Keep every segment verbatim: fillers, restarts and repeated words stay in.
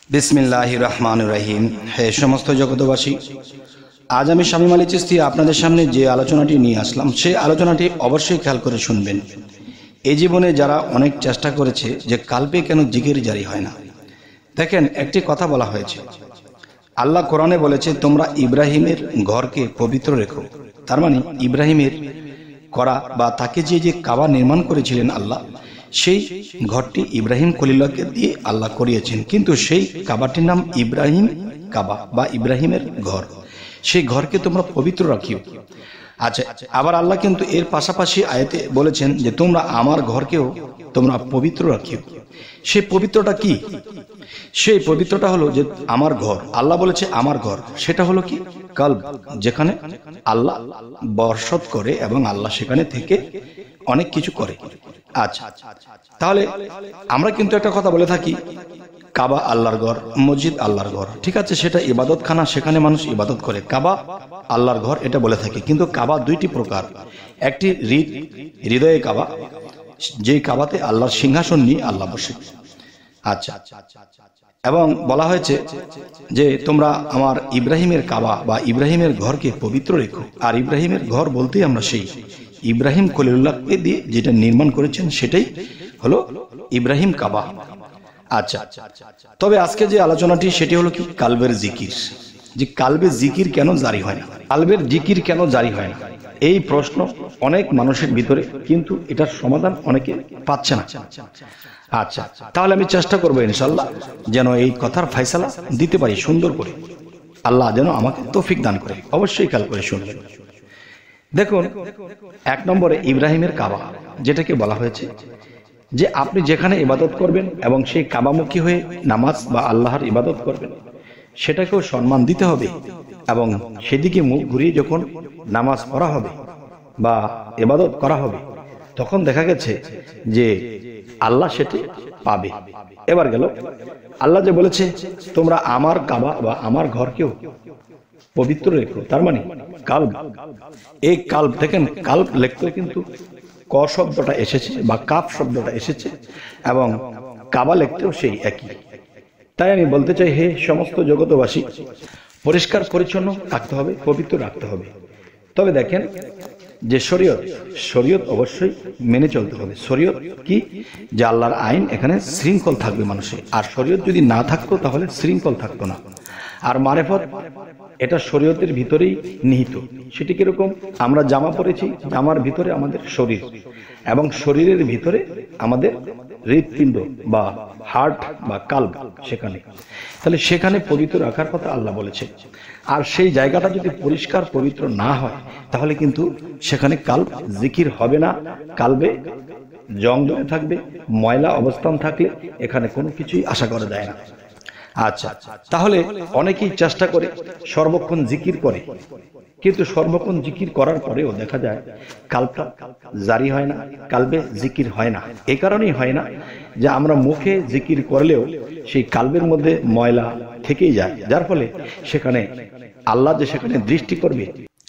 বিসমিল্লাহির রহমানির রহিম। হে সমস্ত জগতবাসী, আজ আমি শামীম আলী চিশতি আপনাদের সামনে যে আলোচনাটি নিয়ে আসলাম, সেই আলোচনাটি অবশ্যই খেয়াল করে শুনবেন। এই জীবনে যারা অনেক চেষ্টা করেছে যে কালবে কেন জিকির জারি হয় না, দেখেন একটি কথা বলা হয়েছে, আল্লাহ কোরআনে বলেছে তোমরা ইব্রাহিমের ঘরকে পবিত্র রেখো। তার মানে ইব্রাহিমের করা বা তাকে যে যে কাবা নির্মাণ করেছিলেন আল্লাহ, সেই ঘরটি ইব্রাহিম খলিলুল্লাহকে দিয়ে আল্লাহ করিয়েছেন, কিন্তু সেই কাবাটির নাম ইব্রাহিম কাবা বা ইব্রাহিমের ঘর। সেই ঘরকে তোমরা পবিত্র রাখিও। আচ্ছা, আবার আল্লাহ কিন্তু এর পাশাপাশি আয়াতে বলেছেন যে তোমরা আমার ঘরকেও তোমরা পবিত্র রাখিও। সেই পবিত্রটা কি? সেই পবিত্রটা হলো যে আমার ঘর, আল্লাহ বলেছে আমার ঘর, সেটা হলো কি কলব, যেখানে আল্লাহ বর্ষত করে এবং আল্লাহ সেখানে থেকে অনেক কিছু করে। আচ্ছা, তাহলে আমরা কিন্তু একটা কথা বলে থাকি, কাবা আল্লাহর ঘর, মসজিদ আল্লাহর ঘর, ঠিক আছে, সেটা ইবাদতখানা, সেখানে মানুষ ইবাদত করে। কাবা আল্লাহর ঘর এটা বলে থাকি, কিন্তু কাবা দুইটি প্রকার। একটি হৃদয়ে কাবা, যে কাবাতে আল্লাহর সিংহাসন নিয়ে আল্লাহ বসে। আচ্ছা, এবং বলা হয়েছে যে তোমরা আমার ইব্রাহিমের কাবা বা ইব্রাহিমের ঘরকে পবিত্র রেখো। আর ইব্রাহিমের ঘর বলতেই আমরা সেই ইব্রাহিম খলিলুল্লাহকে দিয়ে যেটা নির্মাণ করেছেন সেটাই হলো ইব্রাহিম কাবা। আচ্ছা, তবে আজকে যে আলোচনাটি সেটি হলো কি কালবের জিকির। যে কালবে জিকির কেন জারি হয় না, কালবের জিকির কেন জারি হয় না, এই প্রশ্ন অনেক মানুষের ভিতরে, কিন্তু এটার সমাধান অনেকে পাচ্ছে না। আচ্ছা, তাহলে আমি চেষ্টা করবো ইনশাল্লাহ যেন এই কথার ফয়সালা দিতে পারি সুন্দর করে। আল্লাহ যেন আমাকে তৌফিক দান করে। অবশ্যই খেয়াল করে শুনবেন। দেখুন, এক নম্বরে ইব্রাহিমের কাবা, যেটাকে বলা হয়েছে যে আপনি যেখানে ইবাদত করবেন এবং সেই কাবামুখী হয়ে নামাজ বা আল্লাহর ইবাদত করবেন, সেটাকেও সম্মান দিতে হবে এবং সেদিকে মুখ ঘুরিয়ে যখন নামাজ পড়া হবে বা ইবাদত করা হবে, তখন দেখা গেছে যে আল্লাহ সেটি পাবে। এবার গেল আল্লাহ যে বলেছে তোমরা আমার কাবা বা আমার ঘরকেও পবিত্র রেখো, তার মানে কালব। এই কালব দেখেন, কালব লিখতেও কিন্তু ক শব্দটা এসেছে বা কাপ শব্দটা এসেছে, এবং কাবা লিখতেও সেই একই। তাই আমি বলতে চাই, হে সমস্ত জগতবাসী, পরিষ্কার পরিচ্ছন্ন থাকতে হবে, পবিত্র রাখতে হবে। তবে দেখেন যে শরীয়ত, শরীয়ত অবশ্যই মেনে চলতে হবে। শরীয়ত কি? যে আল্লাহর আইন, এখানে শৃঙ্খল থাকবে মানুষের। আর শরীয়ত যদি না থাকতো তাহলে শৃঙ্খল থাকতো না। আর মারেফত এটা শরীয়তের ভিতরেই নিহিত। সেটি কিরকম? আমরা জামা পরেছি, জামার ভিতরে আমাদের শরীর, এবং শরীরের ভিতরে আমাদের হৃৎপিণ্ড বা হার্ট বা কালব, সেখানে, তাহলে সেখানে পবিত্র রাখার কথা আল্লাহ বলেছে। আর সেই জায়গাটা যদি পরিষ্কার পবিত্র না হয়, তাহলে কিন্তু সেখানে কালব জিকির হবে না। কালবে জং ধরে থাকবে, ময়লা অবস্থান থাকলে এখানে কোনো কিছুই আশা করা যায় না। আচ্ছা, তাহলে অনেকেই চেষ্টা করে সর্বক্ষণ জিকির করে, কিন্তু সর্বক্ষণ জিকির করার পরেও দেখা যায় কালবটা জারি হয় না, কালবে জিকির হয় না। এই কারণেই হয় না যে আমরা মুখে জিকির করলেও সেই কালবের মধ্যে ময়লা থেকেই যায়, যার ফলে সেখানে আল্লাহ যে সেখানে দৃষ্টি করবে,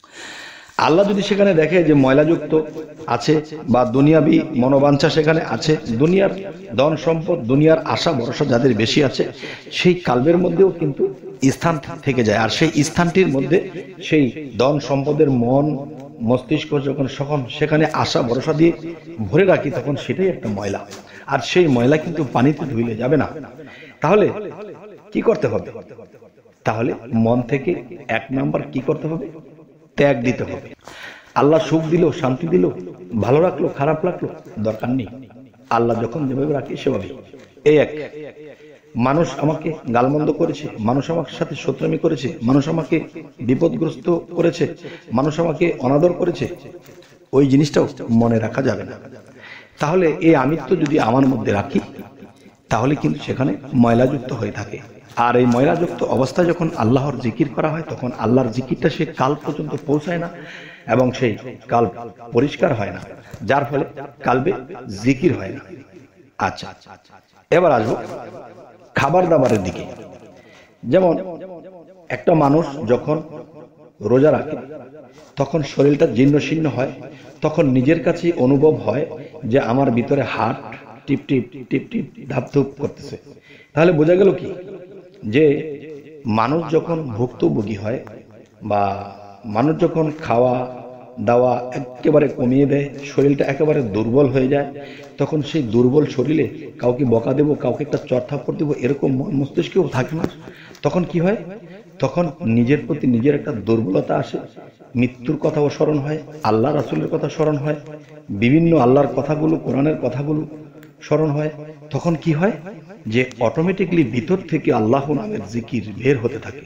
আল্লাহ যদি সেখানে দেখে যে ময়লাযুক্ত আছে বা দুনিয়াবি মনোবাঞ্ছা সেখানে আছে, দুনিয়ার ধন সম্পদ, দুনিয়ার আশা ভরসা যাদের বেশি আছে, সেই কালবের মধ্যেও কিন্তু স্থান থেকে যায়। আর সেই স্থানটির মধ্যে সেই ধন সম্পদের মন মস্তিষ্ক যখন সখন সেখানে আশা ভরসা দিয়ে ভরে রাখি, তখন সেটাই একটা ময়লা। আর সেই ময়লা কিন্তু পানিতে ধুইলে যাবে না। তাহলে কি করতে হবে? তাহলে মন থেকে এক নাম্বার কি করতে হবে? ত্যাগ দিতে হবে। আল্লাহ সুখ দিল, শান্তি দিল, ভালো রাখলো, খারাপ রাখলো, দরকার নেই। আল্লাহ যখন যেভাবে রাখে সেভাবেই। এই এক, মানুষ আমাকে গালমন্দ করেছে, মানুষ আমার সাথে শত্রুমি করেছে, মানুষ আমাকে বিপদগ্রস্ত করেছে, মানুষ আমাকে অনাদর করেছে, ওই জিনিসটাও মনে রাখা যাবে না। তাহলে এই আমিত্ব যদি আমার মধ্যে রাখি, তাহলে কিন্তু সেখানে ময়লাযুক্ত হয়ে থাকে। আর এই ময়লাযুক্ত অবস্থা যখন আল্লাহর জিকির করা হয়, তখন আল্লাহর জিকিরটা সে কাল পর্যন্ত পৌঁছায় না এবং সেই কাল পরিষ্কার হয় না, যার ফলে কালবে জিকির হয় না। আচ্ছা, এবার আসবো খাবার দাবারের দিকে। যেমন একটা মানুষ যখন রোজা রাখে, তখন শরীরটা জীর্ণ শীর্ণ হয়, তখন নিজের কাছেই অনুভব হয় যে আমার ভিতরে হার্ট টিপ টিপ টিপ টিপ ধাপ ধুপ করতেছে। তাহলে বোঝা গেল কি যে মানুষ যখন ভুক্তভোগী হয় বা মানুষ যখন খাওয়া দাওয়া একেবারে কমিয়ে দেয়, শরীরটা একেবারে দুর্বল হয়ে যায়, তখন সেই দুর্বল শরীরে কাউকে বকা দেবো, কাউকে একটা চর থাপ্পড় দেবো, এরকম মস্তিষ্কেও থাকে না। তখন কি হয়? তখন নিজের প্রতি নিজের একটা দুর্বলতা আসে, মৃত্যুর কথাও স্মরণ হয়, আল্লাহ রাসূলের কথা স্মরণ হয়, বিভিন্ন আল্লাহর কথাগুলো, কোরআনের কথাগুলো স্মরণ হয়। তখন কি হয়? যে অটোমেটিকলি ভিতর থেকে আল্লাহ নামের জিকির বের হতে থাকে।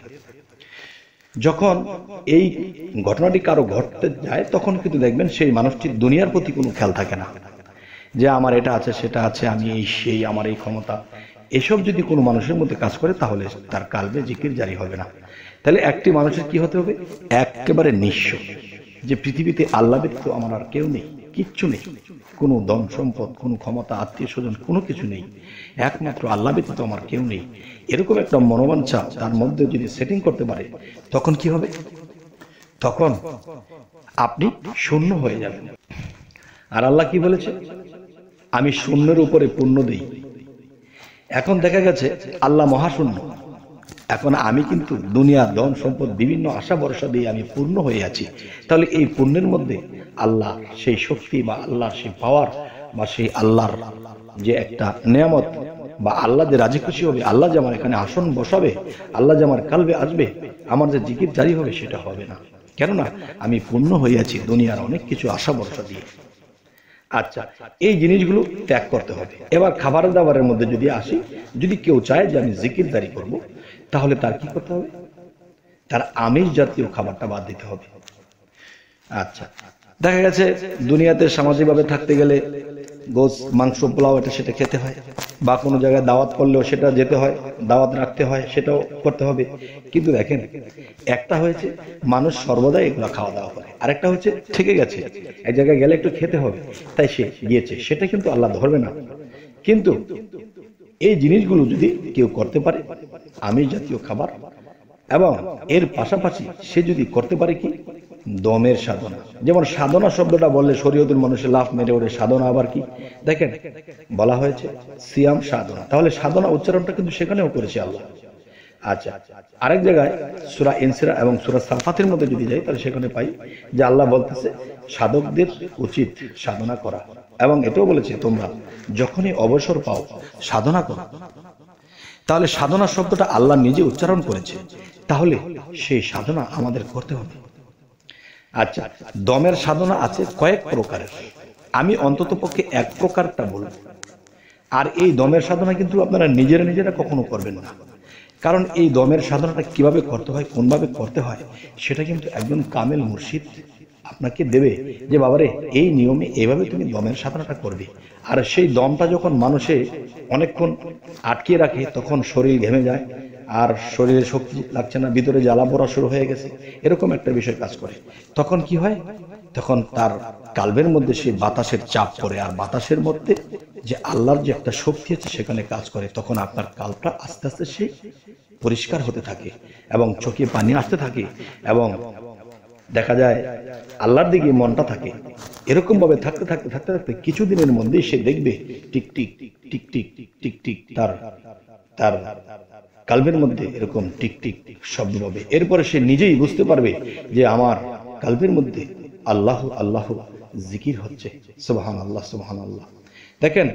যখন এই ঘটনাটি কারো ঘটতে যায়, তখন কিন্তু দেখবেন সেই মানুষটির দুনিয়ার প্রতি কোনো খেয়াল থাকে না, যে আমার এটা আছে সেটা আছে, আমি এই সেই, আমার এই ক্ষমতা, এসব যদি কোনো মানুষের মধ্যে কাজ করে তাহলে তার কালবে জিকির জারি হবে না। তাহলে একটি মানুষের কি হতে হবে? একেবারে নিঃস্ব, যে পৃথিবীতে আল্লাহ ব্যতীত আমার আর কেউ নেই, কিচ্ছু নেই, কোনো ধন সম্পদ, কোনো ক্ষমতা, আত্মীয় স্বজন, কোনো কিছু নেই, একমাত্র আল্লাহ ব্যতীত আমার কেউ নেই, এরকম একটা মনোবাঞ্ছা তার মধ্যে যদি সেটিং করতে পারে, তখন কি হবে? তখন আপনি শূন্য হয়ে যাবেন। আর আল্লাহ কি বলেছে? আমি শূন্যের উপরে পূর্ণ দিই। এখন দেখা গেছে আল্লাহ মহাশূন্য, এখন আমি কিন্তু দুনিয়া, ধন সম্পদ, বিভিন্ন আশা ভরসা দিয়ে আমি পূর্ণ হয়ে আছি। তাহলে এই পূর্ণের মধ্যে আল্লাহ সেই শক্তি বা আল্লাহর সেই পাওয়ার বা সেই আল্লাহর যে একটা নিয়ামত বা আল্লাহ যে রাজি খুশি হবে, আল্লাহ যে আমার এখানে আসন বসাবে, আল্লাহ যে আমার কালবে আসবে, আমার যে জিকির জারি হবে, সেটা হবে না। কেননা আমি পূর্ণ হয়ে আছি দুনিয়ার অনেক কিছু আশা ভরসা দিয়ে। আচ্ছা, এই জিনিসগুলো ত্যাগ করতে হবে। এবার খাবার দাবারের মধ্যে যদি আসি, যদি কেউ চায় যে আমি জিকির জারি করব, তাহলে তার কি করতে হবে? তার আমিষ জাতীয় খাবারটা বাদ দিতে হবে। আচ্ছা, দেখা গেছে দুনিয়াতে সামাজিকভাবে থাকতে গেলে গোস, মাংস, পোলাও, এটা সেটা খেতে হয়, বা কোনো জায়গায় দাওয়াত করলেও সেটা যেতে হয়, দাওয়াত রাখতে হয়, সেটাও করতে হবে। কিন্তু দেখেন, একটা হয়েছে মানুষ সর্বদাই এগুলো খাওয়া দাওয়া করে, আরেকটা হচ্ছে থেকে গেছে এক জায়গায় গেলে একটু খেতে হবে, তাই সে গিয়েছে, সেটা কিন্তু আল্লাহ ধরবে না। কিন্তু এই জিনিসগুলো যদি কেউ করতে পারে, আমিষ জাতীয় খাবার, এবং এর পাশাপাশি সে যদি করতে পারে কি, দমের সাধনা। যেমন সাধনা শব্দটা বললে শরীয়তের মানুষের লাফ মেরে ওঠে, সাধনা আবার কি? দেখেন, বলা হয়েছে সিয়াম সাধনা, তাহলে সাধনা উচ্চারণটা কিন্তু সেখানেও করেছে আল্লাহ। আচ্ছা, আরেক জায়গায় সূরা ইনসিরা এবং সূরা সাফাতের মধ্যে যদি যাই, তাহলে সেখানে পাই যে আল্লাহ বলতেছে সাধকদের উচিত সাধনা করা, এবং এটাও বলেছে তোমরা যখনই অবসর পাও সাধনা করো। তাহলে সাধনা শব্দটা আল্লাহ নিজে উচ্চারণ করেছে, তাহলে সেই সাধনা আমাদের করতে হবে। আচ্ছা, দমের সাধনা আছে কয়েক প্রকারের, আমি অন্তত পক্ষে এক প্রকারটা বলব। আর এই দমের সাধনা কিন্তু আপনারা নিজেরা নিজেরা কখনো করবেন না, কারণ এই দমের সাধনাটা কিভাবে করতে হয়, কোনভাবে করতে হয়, সেটা কিন্তু একজন কামেল মুর্শিদ আপনাকে দেবে, যে বাবারে এই নিয়মে এইভাবে তুমি দমের সাধনাটা করবে। আর সেই দমটা যখন মানুষে অনেকক্ষণ আটকে রাখে, তখন শরীর ঘেমে যায়, আর শরীরে শক্তি লাগছে না, ভিতরে জ্বালা পোড়া শুরু হয়ে গেছে, এরকম একটা বিষয় কাজ করে। তখন কি হয়? তখন তার কালবের মধ্যে সেই বাতাসের চাপ পড়ে, আর বাতাসের মধ্যে যে আল্লাহর যে একটা শক্তি আছে সেখানে কাজ করে। তখন আপনার কালটা আস্তে আস্তে সে পরিষ্কার হতে থাকে এবং চোখে পানি আসতে থাকে, এবং দেখা যায় আল্লাহর দিকে মনটা থাকে। এরকম ভাবে থাকতে থাকতে থাকতে থাকতে কিছুদিনের মধ্যেই সে দেখবে tick tick tick tick tick tick তার তার কালবের মধ্যে এরকম টিক টিক শব্দ হবে। এরপরে সে নিজেই বুঝতে পারবে যে আমার কালবের মধ্যে আল্লাহ আল্লাহ জিকির হচ্ছে, সুবহানাল্লাহ সুবহানাল্লাহ। দেখেন,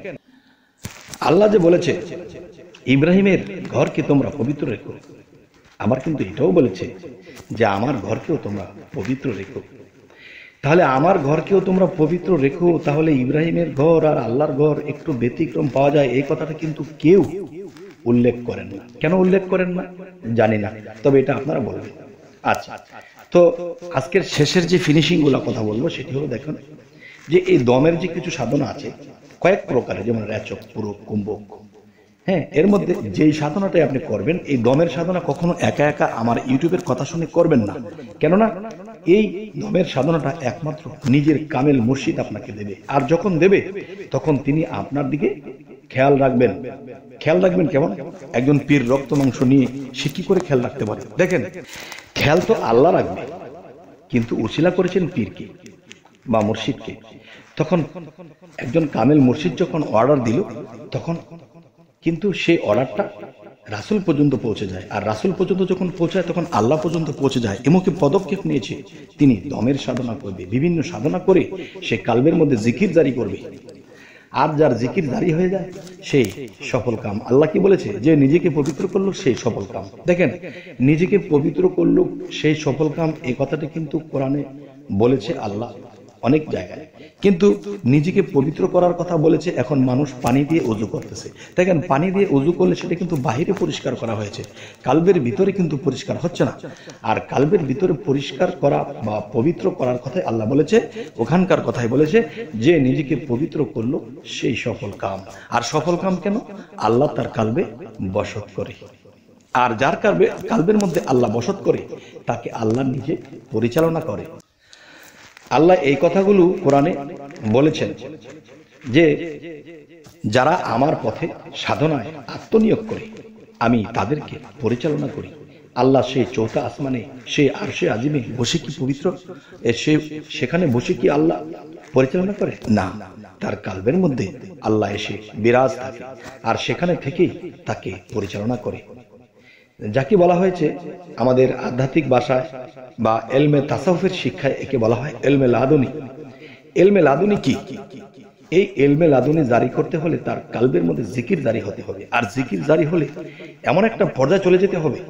আল্লাহ যে বলেছে ইব্রাহিমের ঘরকে তোমরা পবিত্র রেখো, আবার কিন্তু এটাও বলেছে যে আমার ঘরকেও তোমরা পবিত্র রেখো। তাহলে আমার ঘরকেও তোমরা পবিত্র রেখো, তাহলে ইব্রাহিমের ঘর আর আল্লাহর ঘর একটু ব্যতিক্রম পাওয়া যায়, এই কথাটা কিন্তু কেউ উল্লেখ করেন না। কেন উল্লেখ করেন না জানি না, তবে এটা আপনারা বলবেন। আচ্ছা, তো আজকের শেষের যে ফিনিশিং গুলা কথা বলবো সেটি হলো, দেখুন যে এই দমের যে কিছু সাধনা আছে কয়েক প্রকারের, যেমন রেচক, পুরক, কুম্ভক, হ্যাঁ, এর মধ্যে যেই সাধনাটাই আপনি করবেন, এই দমের সাধনা কখনো একা একা আমার ইউটিউবের কথা শুনে করবেন না। কেননা এই দমের সাধনাটা একমাত্র নিজের কামেল মুর্শিদ আপনাকে দেবে, আর যখন দেবে তখন তিনি আপনার দিকে খেয়াল রাখবেন। খেয়াল রাখবেন কেমন? একজন পীর রক্ত মাংস নিয়ে সে কি করে খেয়াল রাখতে পারে? দেখেন, খেয়াল তো আল্লাহ রাখবে, কিন্তু উসিলা করেছেন পীরকে বা মুর্শিদকে। তখন একজন কামেল মুর্শিদ যখন অর্ডার দিল, তখন কিন্তু সেই অর্ডারটা রাসূল পর্যন্ত পৌঁছে যায়। আর রাসূল পর্যন্ত যখন পৌঁছায় তখন আল্লাহ পর্যন্ত পৌঁছে যায়। এমনকি পদক্ষেপ নিয়েছে, তিনি দমের সাধনা করবে, বিভিন্ন সাধনা করে সে কালবের মধ্যে জিকির জারি করবে। আর যার জিকির জারি হয়ে যায় সেই সফল কাম। আল্লাহ কি বলেছে? যে নিজেকে পবিত্র করলো সেই সফল কাম। দেখেন, নিজেকে পবিত্র করলো সেই সফল কাম, এই কথাটা কিন্তু কোরআনে বলেছে আল্লাহ অনেক জায়গায়। কিন্তু নিজেকে পবিত্র করার কথা বলেছে এখন মানুষ পানি দিয়ে ওযু করতেছে। দেখেন, পানি দিয়ে ওযু করলে সেটা কিন্তু বাহিরে পরিষ্কার করা হয়েছে, কালবের ভিতরে কিন্তু পরিষ্কার হচ্ছে না। আর কালবের ভিতরে পরিষ্কার করা বা পবিত্র করার কথাই আল্লাহ বলেছে, ওখানকার কথাই বলেছে যে নিজেকে পবিত্র করলো সেই সফল কাম। আর সফল কাম কেন? আল্লাহ তার কালবে বসত করে। আর যার কালবে কালবের মধ্যে আল্লাহ বসত করে তাকে আল্লাহ নিজে পরিচালনা করে। আল্লাহ এই কথাগুলো কোরআনে বলেছেন যে যারা আমার পথে সাধনায় আত্মনিয়োগ করে আমি তাদেরকে পরিচালনা করি। আল্লাহ সেই চৌথা আসমানে, সেই আরশে আজিমে বসে কি পবিত্র সে সেখানে বসে কি আল্লাহ পরিচালনা করে? না, তার কালবের মধ্যে আল্লাহ এসে বিরাজ থাকে আর সেখানে থেকেই তাকে পরিচালনা করে। যাকে বলা হয়েছে আমাদের আধ্যাত্মিক ভাষায় বা এলমে তাসাউফের শিক্ষায় একে বলা হয় এলমে লাদুনী। এলমে লাদুনী কি? এই এলমে লাদুনী জারি করতে হলে তার কালবের মধ্যে জিকির জারি হতে হবে। আর জিকির জারি হলে এমন একটা পর্যায়ে চলে যেতে হবে,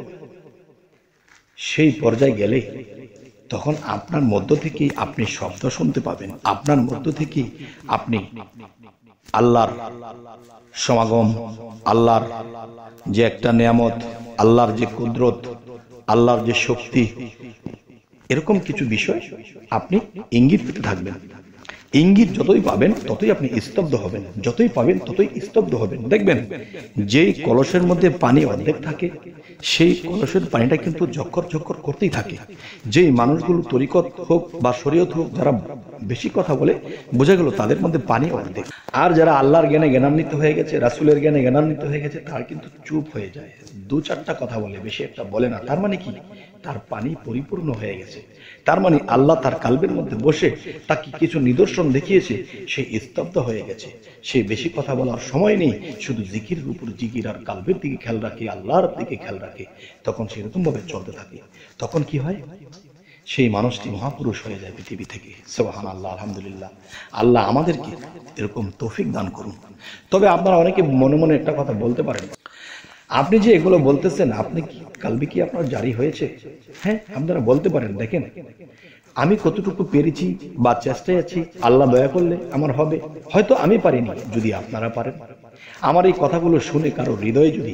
সেই পর্যায়ে গেলে তখন আপনার মধ্য থেকে আপনি শব্দ শুনতে পাবেন, আপনার মধ্য থেকে আপনি আল্লাহর সমাগম, আল্লাহর যে একটা নিয়ামত, আল্লাহর যে কুদরত, আল্লাহর যে শক্তি, এরকম কিছু বিষয় আপনি ইঙ্গিত পেতে থাকবেন। ইঙ্গিত যতই পাবেন ততই আপনি স্তব্ধ হবেন, যতই পাবেন ততই স্তব্ধ হবেন। দেখবেন, যেই কলসের মধ্যে পানি অর্ধেক থাকে সেই কলসের পানিটা কিন্তু ঝক্কর ঝক্কর করতেই থাকে। যেই মানুষগুলো তরিকত হোক বা শরীয়ত হোক, যারা বেশি কথা বলে, বোঝা গেল তাদের মধ্যে পানি অর্ধেক। আর যারা আল্লাহর জ্ঞানে জ্ঞানান্বিত হয়ে গেছে, রাসূলের জ্ঞানে জ্ঞানান্বিত হয়ে গেছে, তার কিন্তু চুপ হয়ে যায়, দু চারটা কথা বলে, বেশি একটা বলে না। তার মানে কি? তার পানি পরিপূর্ণ হয়ে গেছে। তার মানে আল্লাহ তার কালবের মধ্যে বসে তাকে কিছু নিদর্শন দেখিয়েছে, সে স্তব্ধ হয়ে গেছে, সে বেশি কথা বলার সময় নেই, শুধু জিকিরের উপর জিকির আর কালবের দিকে খেয়াল রাখে, আল্লাহর দিকে খেয়াল রাখে। তখন সেরকম ভাবে চলতে থাকে। তখন কি হয়? সেই মানুষটি মহাপুরুষ হয়ে যায় পৃথিবী থেকে। সুবহানাল্লাহ, আলহামদুলিল্লাহ। আল্লাহ আমাদেরকে এরকম তৌফিক দান করুন। তবে আপনারা অনেকে মনে মনে একটা কথা বলতে পারেন, আপনি যে এগুলো বলতেছেন, আপনি কি কালবে কি আপনার জারি হয়েছে? হ্যাঁ, আপনারা বলতে পারেন। দেখেন, আমি কতটুকু পেরেছি বা চেষ্টায় আছি, আল্লাহ দয়া করলে আমার হবে। হয়তো আমি পারিনি, যদি আপনারা পারেন। আমার এই কথাগুলো শুনে কারো হৃদয়ে যদি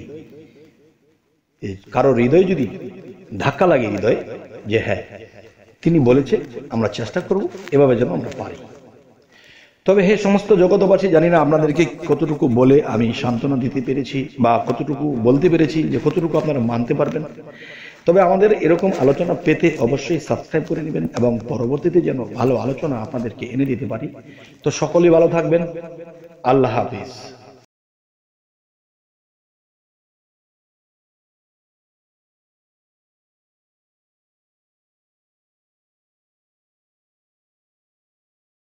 কারো হৃদয়ে যদি ধাক্কা লাগে, হৃদয়ে যে হ্যাঁ তিনি বলেছে, আমরা চেষ্টা করব এভাবে যেন আমরা পারি। তবে হে সমস্ত জগতবাসী, জানি না আপনাদেরকে কতটুকু বলে আমি সান্ত্বনা দিতে পেরেছি বা কতটুকু বলতে পেরেছি, যে কতটুকু আপনারা মানতে পারবেন। তবে আমাদের এরকম আলোচনা পেতে অবশ্যই সাবস্ক্রাইব করে নেবেন এবং পরবর্তীতে যেন ভালো আলোচনা আপনাদেরকে এনে দিতে পারি। তো সকলেই ভালো থাকবেন। আল্লাহ হাফিজ।